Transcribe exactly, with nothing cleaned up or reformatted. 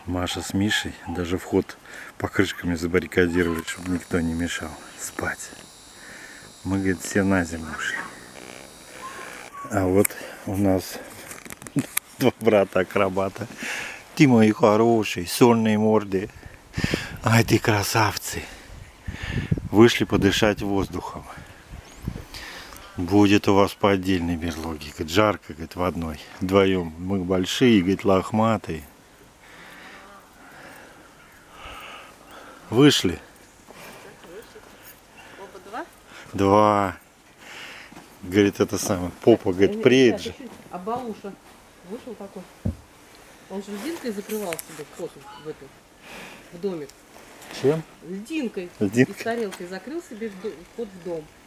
Маша с Мишей даже вход покрышками забаррикадировали, чтобы никто не мешал спать. Мы, говорит, все на зиму ушли. А вот у нас два брата-акробата. Ты мои хорошие, сольные морды. Ай, ты красавцы. Вышли подышать воздухом. Будет у вас по отдельной берлоге. Говорит, жарко, говорит, в одной. Вдвоем. Мы большие, говорит, лохматые. Вышли. Оба два? Два. Говорит, это самое. Попа, говорит, приедет же. А Бауша вышел такой. Он же льдинкой закрывал себе вход в эту, в домик. Чем? Льдинкой. Льдинкой? И с тарелкой закрыл себе вход в дом.